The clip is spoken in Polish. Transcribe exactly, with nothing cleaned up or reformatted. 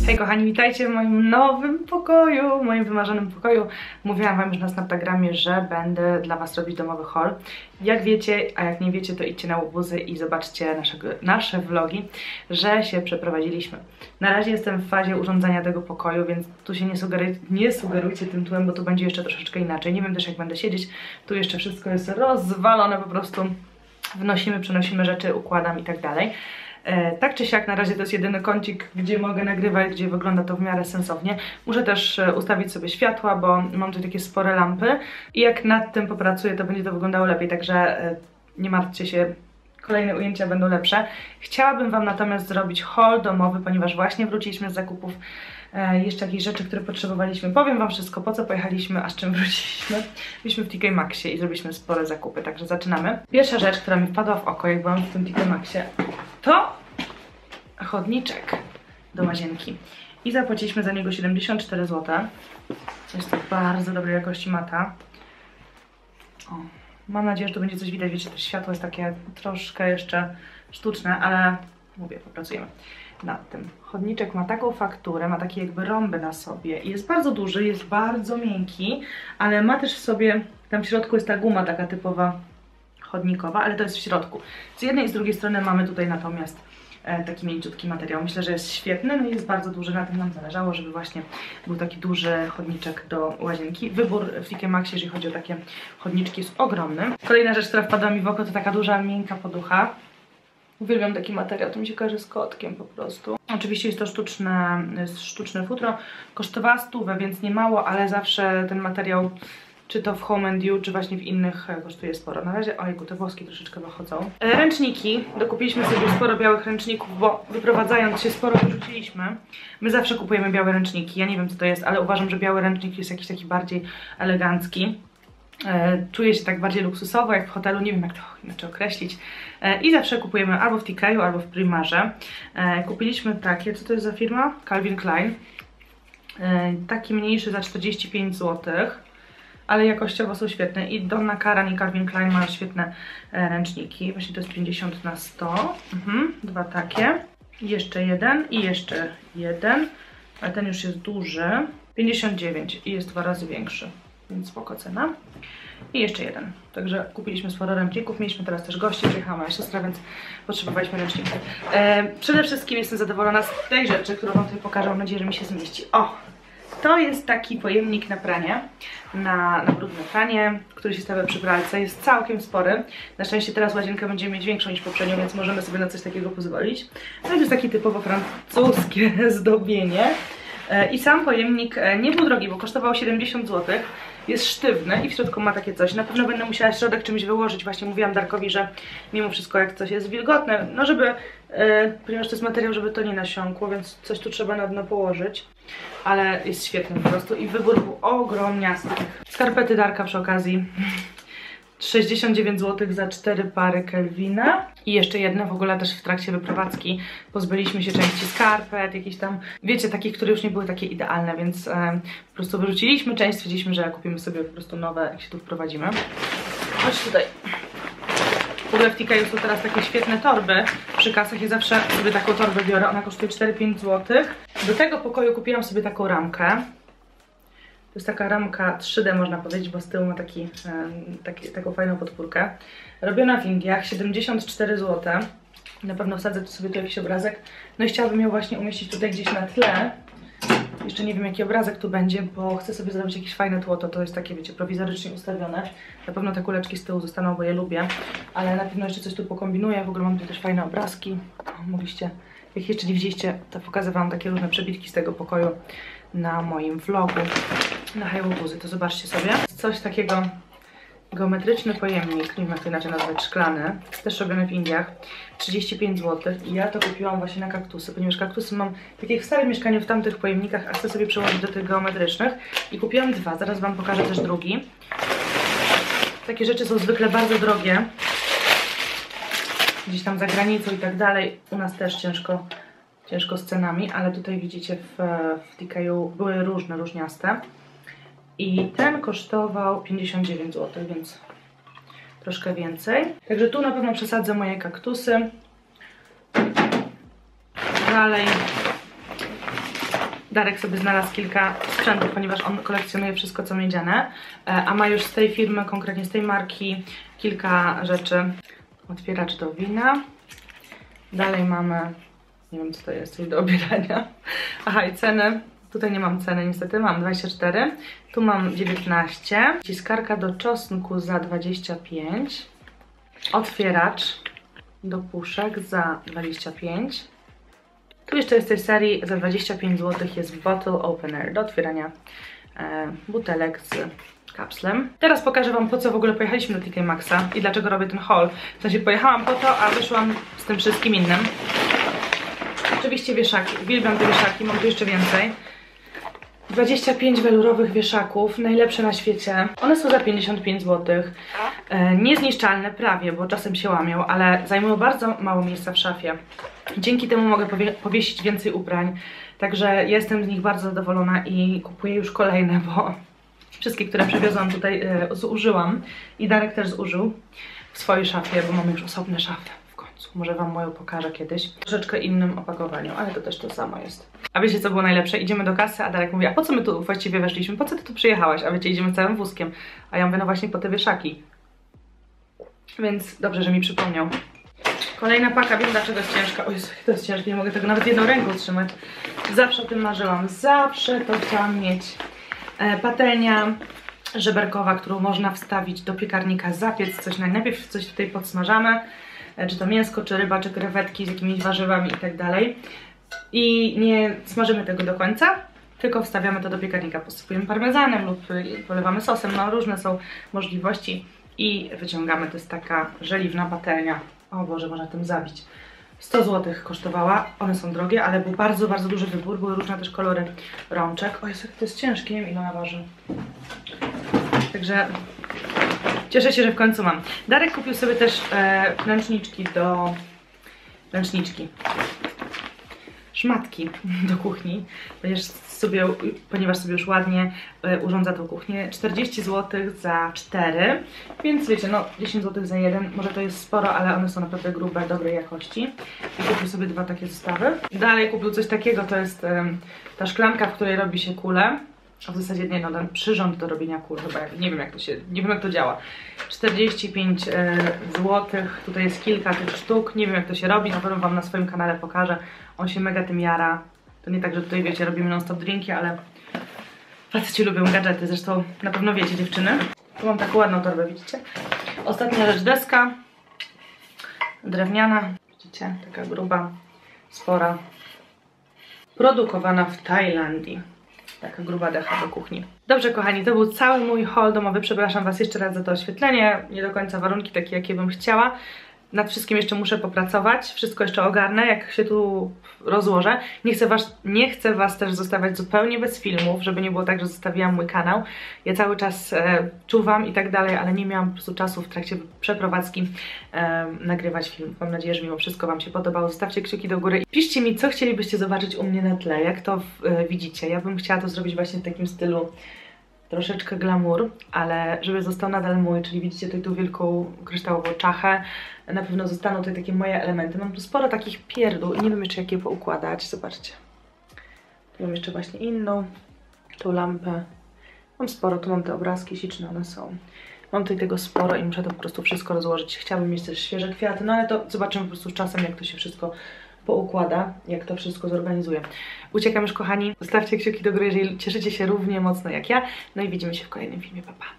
Hej kochani, witajcie w moim nowym pokoju, w moim wymarzonym pokoju. Mówiłam wam już na Snaptagramie, że będę dla was robić domowy haul. Jak wiecie, a jak nie wiecie, to idźcie na łobuzy i zobaczcie naszego, nasze vlogi, że się przeprowadziliśmy. Na razie jestem w fazie urządzania tego pokoju, więc tu się nie, sugeruj, nie sugerujcie tym tłem, bo tu będzie jeszcze troszeczkę inaczej. Nie wiem też jak będę siedzieć, tu jeszcze wszystko jest rozwalone, po prostu wnosimy, przenosimy rzeczy, układam i tak dalej. E, tak czy siak, na razie to jest jedyny kącik, gdzie mogę nagrywać, gdzie wygląda to w miarę sensownie. Muszę też e, ustawić sobie światła, bo mam tu takie spore lampy i jak nad tym popracuję, to będzie to wyglądało lepiej, także e, nie martwcie się, kolejne ujęcia będą lepsze. Chciałabym wam natomiast zrobić haul domowy, ponieważ właśnie wróciliśmy z zakupów. E, jeszcze jakieś rzeczy, które potrzebowaliśmy. Powiem wam wszystko, po co pojechaliśmy, a z czym wróciliśmy. Byliśmy w T K Maxxie i zrobiliśmy spore zakupy, także zaczynamy. Pierwsza rzecz, która mi wpadła w oko, jak byłam w tym T K Maxxie, to chodniczek do łazienki. I zapłaciliśmy za niego siedemdziesiąt cztery złote. Jest to bardzo dobrej jakości mata. O, mam nadzieję, że tu będzie coś widać. Wiecie, to światło jest takie troszkę jeszcze sztuczne, ale mówię, popracujemy nad tym. Chodniczek ma taką fakturę, ma takie jakby rąby na sobie i jest bardzo duży, jest bardzo miękki, ale ma też w sobie, tam w środku jest ta guma taka typowa chodnikowa, ale to jest w środku. Z jednej i z drugiej strony mamy tutaj natomiast e, taki mięciutki materiał. Myślę, że jest świetny, no i jest bardzo duży, na tym nam zależało, żeby właśnie był taki duży chodniczek do łazienki. Wybór w T K Maxxie, jeżeli chodzi o takie chodniczki, jest ogromny. Kolejna rzecz, która wpadła mi w oko, to taka duża, miękka poducha. Uwielbiam taki materiał, to mi się kojarzy z kotkiem po prostu. Oczywiście jest to sztuczne, jest sztuczne futro. Kosztowała stówę, więc nie mało, ale zawsze ten materiał, czy to w Home and You, czy właśnie w innych, kosztuje sporo. Na razie, ojku, te włoski troszeczkę wychodzą. E, ręczniki. Dokupiliśmy sobie sporo białych ręczników, bo wyprowadzając się sporo wyrzuciliśmy. My zawsze kupujemy białe ręczniki. Ja nie wiem co to jest, ale uważam, że biały ręcznik jest jakiś taki bardziej elegancki. E, czuję się tak bardziej luksusowo, jak w hotelu, nie wiem jak to inaczej określić. E, I zawsze kupujemy albo w T K-u, albo w Primarze. E, kupiliśmy takie, co to jest za firma? Calvin Klein. E, taki mniejszy za czterdzieści pięć złotych, ale jakościowo są świetne. I Donna Karan i Calvin Klein mają świetne e, ręczniki. Właśnie to jest pięćdziesiąt na sto. Mhm, dwa takie. I jeszcze jeden i jeszcze jeden. Ale ten już jest duży. pięćdziesiąt dziewięć i jest dwa razy większy. Więc spoko cena. I jeszcze jeden. Także kupiliśmy sporo ręczników. Mieliśmy teraz też gości, przyjechała moja siostra, więc potrzebowaliśmy ręczników. E, przede wszystkim jestem zadowolona z tej rzeczy, którą wam tutaj pokażę. Mam nadzieję, że mi się zmieści. O! To jest taki pojemnik na pranie, na, na brudne pranie, który się stawia przy pralce. Jest całkiem spory. Na szczęście teraz łazienkę będziemy mieć większą niż poprzednią, więc możemy sobie na coś takiego pozwolić. No i to jest takie typowo francuskie zdobienie. I sam pojemnik nie był drogi, bo kosztował siedemdziesiąt złotych. Jest sztywny i w środku ma takie coś. Na pewno będę musiała środek czymś wyłożyć. Właśnie mówiłam Darkowi, że mimo wszystko jak coś jest wilgotne, no żeby, e, ponieważ to jest materiał, żeby to nie nasiąkło, więc coś tu trzeba na dno położyć. Ale jest świetny po prostu i wybór był ogromniasty. Skarpety Darka przy okazji. sześćdziesiąt dziewięć złotych za cztery pary Kelvina. I jeszcze jedne w ogóle też w trakcie wyprowadzki pozbyliśmy się części skarpet, jakieś tam, wiecie, takich, które już nie były takie idealne, więc e, po prostu wyrzuciliśmy część, stwierdziliśmy, że kupimy sobie po prostu nowe, jak się tu wprowadzimy. Chodź tutaj. W ogóle w T K są teraz takie świetne torby przy kasach. Ja zawsze sobie taką torbę biorę, ona kosztuje cztery pięć złotych. Do tego pokoju kupiłam sobie taką ramkę. To jest taka ramka trzy D, można powiedzieć, bo z tyłu ma taki, taki, taką fajną podpórkę. Robiona w Indiach, siedemdziesiąt cztery złote. Na pewno wsadzę tu sobie tu jakiś obrazek. No i chciałabym ją właśnie umieścić tutaj gdzieś na tle. Jeszcze nie wiem jaki obrazek tu będzie, bo chcę sobie zrobić jakieś fajne tło. To, to jest takie, wiecie, prowizorycznie ustawione. Na pewno te kuleczki z tyłu zostaną, bo je lubię. Ale na pewno jeszcze coś tu pokombinuję. W ogóle mam tu też fajne obrazki. O, mogliście, jak jeszcze nie widzieliście, to pokazywałam takie różne przebitki z tego pokoju na moim vlogu na Hejłobuzy, to zobaczcie sobie. Coś takiego, geometryczny pojemnik, nie wiem jak to inaczej nazwać, szklany, też robiony w Indiach, trzydzieści pięć złotych i ja to kupiłam właśnie na kaktusy, ponieważ kaktusy mam tak jak w starym mieszkaniu w tamtych pojemnikach, a chcę sobie przełożyć do tych geometrycznych i kupiłam dwa, zaraz wam pokażę też drugi. Takie rzeczy są zwykle bardzo drogie, gdzieś tam za granicą i tak dalej, u nas też ciężko Ciężko z cenami, ale tutaj widzicie w, w T K U były różne, różniaste. I ten kosztował pięćdziesiąt dziewięć złotych, więc troszkę więcej. Także tu na pewno przesadzę moje kaktusy. Dalej Darek sobie znalazł kilka sprzętów, ponieważ on kolekcjonuje wszystko co miedziane, a ma już z tej firmy, konkretnie z tej marki, kilka rzeczy. Otwieracz do wina. Dalej mamy, nie wiem co to jest, coś do obierania. Aha, i ceny. Tutaj nie mam ceny niestety, mam dwadzieścia cztery. Tu mam dziewiętnaście. Ciskarka do czosnku za dwadzieścia pięć. Otwieracz do puszek za dwadzieścia pięć. Tu jeszcze jest z tej serii za dwadzieścia pięć złotych jest Bottle Opener do otwierania e, butelek z kapslem. Teraz pokażę wam, po co w ogóle pojechaliśmy do T K Maxxa i dlaczego robię ten haul. W sensie pojechałam po to, a wyszłam z tym wszystkim innym. Oczywiście wieszaki, uwielbiam te wieszaki, mam tu jeszcze więcej. dwadzieścia pięć welurowych wieszaków, najlepsze na świecie. One są za pięćdziesiąt pięć złotych. E, niezniszczalne prawie, bo czasem się łamią, ale zajmują bardzo mało miejsca w szafie. Dzięki temu mogę powie powiesić więcej ubrań. Także jestem z nich bardzo zadowolona i kupuję już kolejne, bo wszystkie, które przywiozłam tutaj e, zużyłam. I Darek też zużył w swojej szafie, bo mamy już osobne szafy. Może wam moją pokażę kiedyś. W troszeczkę innym opakowaniu, ale to też to samo jest. A wiecie co było najlepsze? Idziemy do kasy, a Darek mówi, a po co my tu właściwie weszliśmy? Po co ty tu przyjechałaś? A wiecie, idziemy całym wózkiem. A ja mówię, no właśnie po te wieszaki. Więc dobrze, że mi przypomniał. Kolejna paka, wiem dlaczego jest ciężka. O Jezu, to jest ciężkie, nie mogę tego nawet jedną ręką trzymać. Zawsze o tym marzyłam. Zawsze to chciałam mieć. E, patelnia żeberkowa, którą można wstawić do piekarnika, zapiec coś. Najpierw coś tutaj podsmażamy. Czy to mięsko, czy ryba, czy krewetki z jakimiś warzywami i tak dalej. I nie smażymy tego do końca, tylko wstawiamy to do piekarnika, posypujemy parmezanem lub polewamy sosem, no różne są możliwości i wyciągamy. To jest taka żeliwna patelnia. O Boże, można tym zabić. sto złotych kosztowała, one są drogie, ale był bardzo, bardzo duży wybór, były różne też kolory rączek. O Jezu, to jest ciężkie, nie wiem ile ona waży. Także cieszę się, że w końcu mam. Darek kupił sobie też e, ręczniczki do... ręczniczki. Szmatki do kuchni, ponieważ sobie, ponieważ sobie już ładnie e, urządza tą kuchnię. czterdzieści złotych za cztery, więc wiecie, no dziesięć złotych za jeden, może to jest sporo, ale one są naprawdę grube, dobrej jakości. I kupił sobie dwa takie zestawy. Dalej kupił coś takiego, to jest e, ta szklanka, w której robi się kule. A w zasadzie nie, no ten przyrząd do robienia kul, chyba nie wiem jak to się, nie wiem jak to działa. czterdzieści pięć złotych, tutaj jest kilka tych sztuk, nie wiem jak to się robi, na pewno wam na swoim kanale pokażę. On się mega tym jara. To nie tak, że tutaj wiecie, robimy non stop drinki, ale faceci lubią gadżety, zresztą na pewno wiecie dziewczyny. Tu mam taką ładną torbę, widzicie? Ostatnia rzecz, deska drewniana, widzicie, taka gruba, spora, produkowana w Tajlandii. Taka gruba decha do kuchni. Dobrze kochani, to był cały mój haul domowy. Przepraszam was jeszcze raz za to oświetlenie. Nie do końca warunki takie, jakie bym chciała. Nad wszystkim jeszcze muszę popracować. Wszystko jeszcze ogarnę, jak się tu rozłożę. Nie chcę was, nie chcę was też zostawiać zupełnie bez filmów, żeby nie było tak, że zostawiłam mój kanał. Ja cały czas e, czuwam i tak dalej, ale nie miałam po prostu czasu w trakcie przeprowadzki e, nagrywać film. Mam nadzieję, że mimo wszystko wam się podobało. Zostawcie kciuki do góry. Piszcie mi, co chcielibyście zobaczyć u mnie na tle, jak to e, widzicie. Ja bym chciała to zrobić właśnie w takim stylu troszeczkę glamour, ale żeby został nadal mój, czyli widzicie tutaj tu wielką kryształową czachę. Na pewno zostaną tutaj takie moje elementy. Mam tu sporo takich pierdół i nie wiem jeszcze jak je poukładać. Zobaczcie. Tu mam jeszcze właśnie inną, tą lampę. Mam sporo, tu mam te obrazki śliczne, one są. Mam tutaj tego sporo i muszę to po prostu wszystko rozłożyć. Chciałabym mieć też świeże kwiaty, no ale to zobaczymy po prostu z czasem, jak to się wszystko poukłada, jak to wszystko zorganizuję. Uciekam już kochani, zostawcie kciuki do góry, jeżeli cieszycie się równie mocno jak ja. No i widzimy się w kolejnym filmie, pa pa!